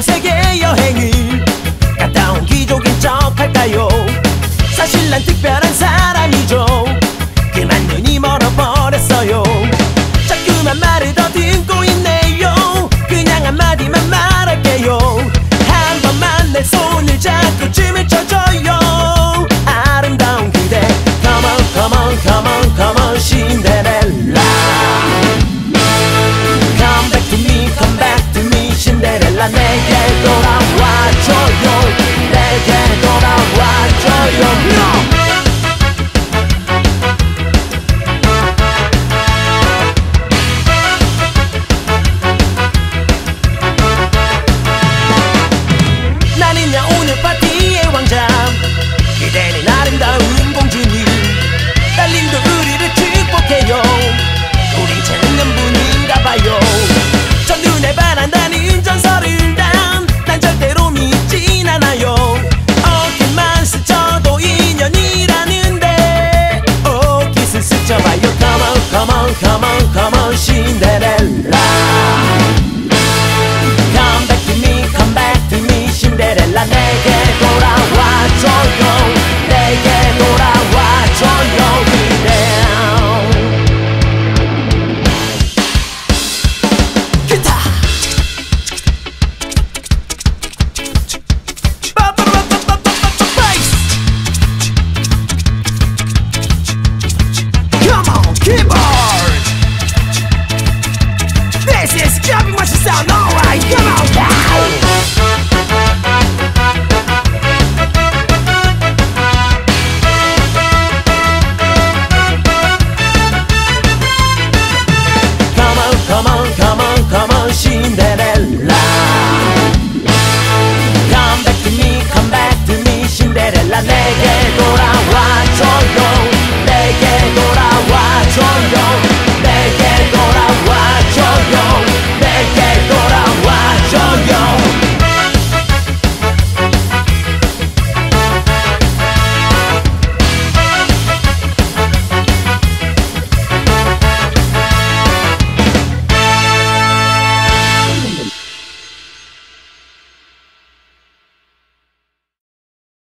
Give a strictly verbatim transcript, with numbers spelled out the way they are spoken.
세계 여행을 갔다 온 귀족인 척 할까요? 사실 난 특별한 사람이죠. 그만 눈이 멀어버렸어요. 자꾸만 말을 더듬고 있네요. 그냥 한마디만 말할게요. 한 번만 내 손을 잡고 춤을 춰줘요. 아름다운 그대 Come on, come on, come on, come on 신데렐라 Come back to me, come back to me 신데렐라 내게 돌아와줘요. 내게 돌아와줘요. No! 나는야 오늘 파티의 왕자 그대는 아름다운 공주님 딸님도 우리를 축복해요. 우린 천년분인가봐요. 첫눈에 반한다는 전설을 단, 난 절대로 믿진 않아요. 어깨만 스쳐도 인연이라는데 오키스 스쳐봐요. Come on, come on, come on, come on 신데렐라 Come back to me, come back to me 신데렐라 내게 돌아와줘요. 내게 돌아와줘요. 그대 기타 베이스 Come on keyboard This is jumping what you sound alright. Come on now. Come on, come on, come on, 신데렐라 Come back to me, come back to me, 신데렐라 내게 돌아와줘요. 내게 돌아와줘요.